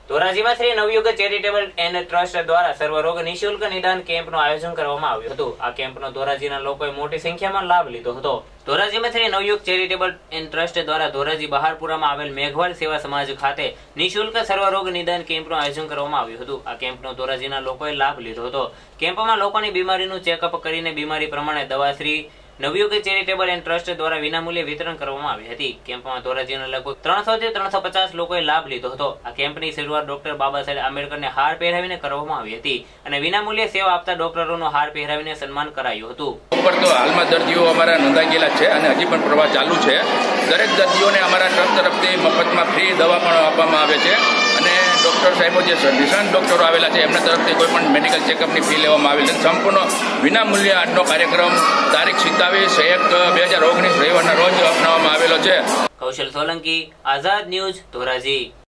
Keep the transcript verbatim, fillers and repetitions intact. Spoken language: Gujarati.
ધોરાજીમાં Shri Navyug charitable and trust દ્વારા સર્વરોગ નિઃશુલ્ક નિદાન કેમ્પનું આયોજન કરવામાં આવ્યું હતું। આ કેમ્પનો ધોરાજીના લોકોએ મોટી સંખ્યામાં લાભ લીધો હતો। ધોરાજીમાં Shri Navyug charitable and trust દ્વારા ધોરાજી બહારપુરામાં આવેલ મેઘવાલ સેવા સમાજ ખાતે નિઃશુલ્ક સર્વરોગ નિદાન કેમ્પનું આયોજન કરવામાં આવ્યું હતું। આ કેમ્પનો ધોરાજીના લોકોએ લાભ લીધો હતો। કેમ્પમાં લોકોની બીમારીનું ચેકઅપ કરીને બીમારી પ્રમાણે દવા Shri Navyug charitable and trust દ્વારા વિનામૂલ્યે વિતરણ કરવામાં આવી હતી। કેમ્પમાં ધોરાજીના લગભગ ત્રણસો થી ત્રણસો પચાસ લોકોએ લાભ લીધો હતો। આ કેમ્પની શરૂઆત ડોક્ટર બાબા સાહેબ આંબેડકરને હાર પહેરાવીને કરવામાં આવી હતી અને વિનામૂલ્યે સેવા આપતા ડોક્ટરોનો હાર પહેરાવીને સન્માન કરાયું હતું। ઉપર તો હાલમાં દર્દીઓ અમારા નોંધાઈ ગયેલા છે અને હજી પણ પ્રવાહ ચાલુ છે। દરેક દર્દીઓને અમારા ટ્રસ્ટ તરફથી મફતમાં ફ્રી દવા પણ આપવામાં આવે છે અને ડોક્ટર સાહેબો જે નિષ્ણાત ડોક્ટરો આવેલા છે એમના તરફથી કોઈ પણ મેડિકલ ચેકઅપની ફી લેવામાં આવેલી છે। સંપૂર્ણ વિનામૂલ્યે આજનો કાર્યક્રમ તારીખ સિત્તાવીસ એક બે હજાર ઓગણીસ રવિવારના રોજ અપનાવવામાં આવેલો છે। કૌશલ સોલંકી, આઝાદ ન્યૂઝ, ધોરાજી।